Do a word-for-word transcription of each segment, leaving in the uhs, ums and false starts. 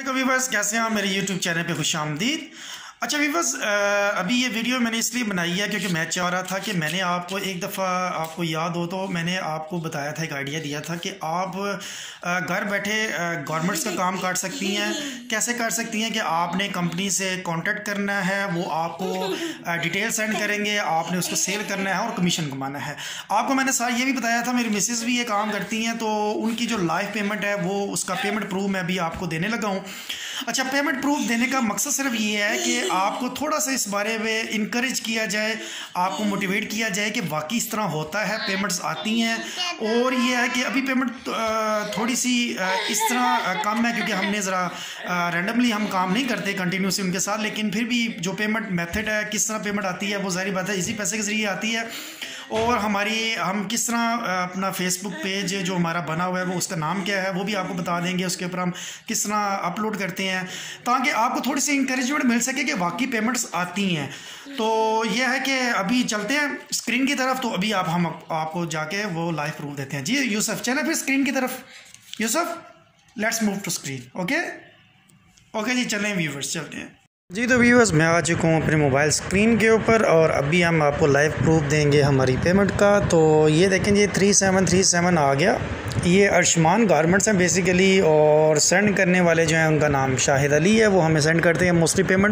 अस्सलाम व्यूअर्स, कैसे हैं आप? मेरे यूट्यूब चैनल पे खुश आमदीद। अच्छा व्यूअर्स, अभी ये वीडियो मैंने इसलिए बनाई है क्योंकि मैं चाह रहा था कि मैंने आपको एक दफ़ा, आपको याद हो तो मैंने आपको बताया था, एक आइडिया दिया था कि आप घर बैठे गवर्नमेंट्स का काम कर सकती हैं। कैसे कर सकती हैं कि आपने कंपनी से कांटेक्ट करना है, वो आपको डिटेल सेंड करेंगे, आपने उसको सेल करना है और कमीशन कमाना है। आपको मैंने सारा ये भी बताया था, मेरी मिसेज़ भी ये काम करती हैं, तो उनकी जो लाइव पेमेंट है वो उसका पेमेंट प्रूफ मैं भी आपको देने लगा हूँ। अच्छा, पेमेंट प्रूफ देने का मकसद सिर्फ ये है कि आपको थोड़ा सा इस बारे में इनकरेज किया जाए, आपको मोटिवेट किया जाए कि वाकई इस तरह होता है, पेमेंट्स आती हैं। और ये है कि अभी पेमेंट थोड़ी सी इस तरह कम है क्योंकि हमने ज़रा रैंडमली हम काम नहीं करते कंटिन्यूसली उनके साथ, लेकिन फिर भी जो पेमेंट मेथड है, किस तरह पेमेंट आती है, वो ज़ाहिर बात है इसी पैसे के ज़रिए आती है। और हमारी हम किस तरह अपना फेसबुक पेज जो हमारा बना हुआ है वो उसका नाम क्या है वो भी आपको बता देंगे, उसके ऊपर हम किस तरह अपलोड करते हैं ताकि आपको थोड़ी सी इंकरेजमेंट मिल सके कि वाकई पेमेंट्स आती हैं। तो यह है कि अभी चलते हैं स्क्रीन की तरफ, तो अभी आप हम आपको जाके वो लाइव प्रूफ देते हैं। जी यूसुफ, चलें फिर स्क्रीन की तरफ। Yusuf, let's move to screen. Okay okay जी, चलें व्यूवर्स, चलते हैं जी। तो व्यूअर्स, मैं आ चुका हूँ अपने मोबाइल स्क्रीन के ऊपर और अभी हम आपको लाइव प्रूफ देंगे हमारी पेमेंट का। तो ये देखें जी, थ्री सेवन थ्री सेवन आ गया। ये अर्शमान गारमेंट्स हैं बेसिकली, और सेंड करने वाले जो हैं उनका नाम शाहिद अली है, वो हमें सेंड करते हैं मोस्टली पेमेंट।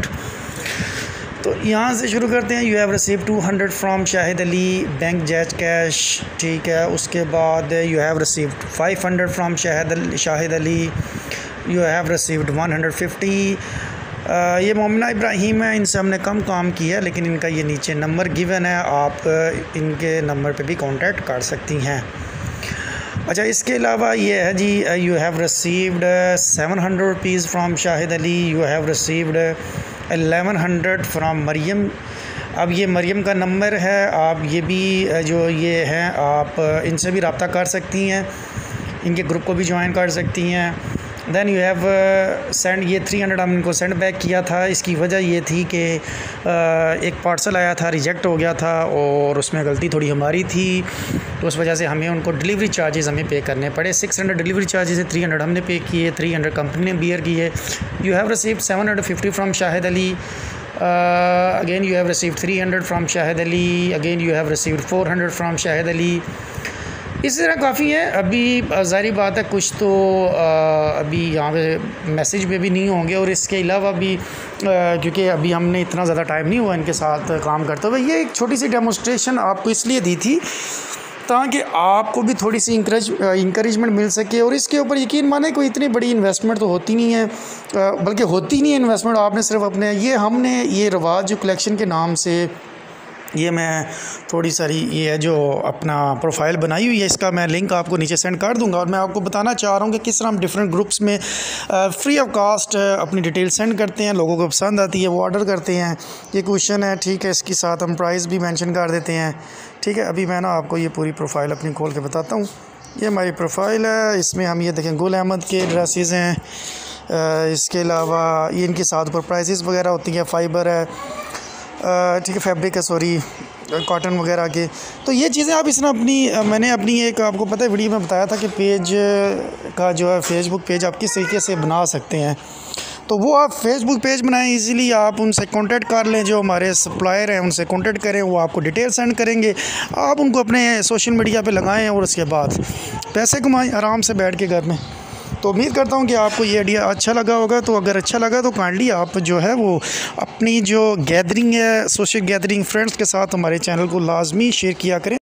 तो यहाँ से शुरू करते हैं। You have receive two hundred from Shahid Ali, bank Jazz cash, ठीक है। उसके बाद you have received five hundred from Shahid Shahid Ali, you have received one hundred fifty. Uh, ये मोमिना इब्राहिम है, इनसे हमने कम काम किया है, लेकिन इनका ये नीचे नंबर गिवन है, आप इनके नंबर पे भी कांटेक्ट कर सकती हैं। अच्छा, इसके अलावा ये है जी, you have received seven hundred rupees from Shahid Ali, you have received eleven hundred from Maryam. अब ये मरियम का नंबर है, आप ये भी जो ये हैं आप इनसे भी रब्ता कर सकती हैं, इनके ग्रुप को भी ज्वाइन कर सकती हैं। दैन यू हैव सेंड, ये थ्री हंड्रेड हम इनको सेंड बैक किया था। इसकी वजह ये थी कि एक पार्सल आया था, रिजेक्ट हो गया था और उसमें गलती थोड़ी हमारी थी, तो उस वजह से हमें उनको डिलीवरी चार्जेस हमें पे करने पड़े। सिक्स हंड्रेड डिलीवरी चार्जेस है, थ्री हंड्रेड हमने पे किए, थ्री हंड्रेड कंपनी ने बियर की है। You have received seven hundred fifty from Shahid Ali, again you have received three hundred from Shahid Ali, again you have received four hundred from Shahid Ali. इस तरह काफ़ी है। अभी ज़ाहिर बात है कुछ तो आ, अभी यहाँ पे मैसेज पे भी नहीं होंगे, और इसके अलावा भी क्योंकि अभी हमने इतना ज़्यादा टाइम नहीं हुआ इनके साथ काम करते हुए। ये एक छोटी सी डेमोस्ट्रेशन आपको इसलिए दी थी ताकि आपको भी थोड़ी सी इंकरेज इंकरेजमेंट मिल सके। और इसके ऊपर यकीन माने कोई इतनी बड़ी इन्वेस्टमेंट तो होती नहीं है, बल्कि होती नहीं है इन्वेस्टमेंट। आपने सिर्फ अपने ये हमने ये रवाज जो कलेक्शन के नाम से, ये मैं थोड़ी सारी ये है जो अपना प्रोफाइल बनाई हुई है, इसका मैं लिंक आपको नीचे सेंड कर दूंगा। और मैं आपको बताना चाह रहा हूँ कि किस तरह हम डिफरेंट ग्रुप्स में फ्री ऑफ कास्ट अपनी डिटेल सेंड करते हैं, लोगों को पसंद आती है वो ऑर्डर करते हैं। ये क्वेश्चन है, ठीक है, इसके साथ हम प्राइस भी मेंशन कर देते हैं, ठीक है। अभी मैं ना आपको ये पूरी प्रोफाइल अपनी खोल के बताता हूँ। ये हमारी प्रोफाइल है, इसमें हम ये देखें गुल अहमद के ड्रेसेस हैं, इसके अलावा ये इनके साथ ऊपर प्राइसेस वगैरह होती हैं, फाइबर है, ठीक है, फैब्रिक है, सॉरी कॉटन वगैरह के। तो ये चीज़ें आप इसमें अपनी, मैंने अपनी एक, आपको पता है वीडियो में बताया था कि पेज का जो है फेसबुक पेज आप किस तरीके से बना सकते हैं। तो वो आप फेसबुक पेज बनाएं, इजीली आप उनसे कांटेक्ट कर लें, जो हमारे सप्लायर हैं उनसे कांटेक्ट करें, वो आपको डिटेल सेंड करेंगे, आप उनको अपने सोशल मीडिया पे लगाएं और उसके बाद पैसे कमाएं आराम से बैठ के घर में। तो उम्मीद करता हूँ कि आपको ये आइडिया अच्छा लगा होगा। तो अगर अच्छा लगा तो काइंडली आप जो है वो अपनी जो गैदरिंग है, सोशल गैदरिंग फ्रेंड्स के साथ हमारे चैनल को लाजमी शेयर किया करें।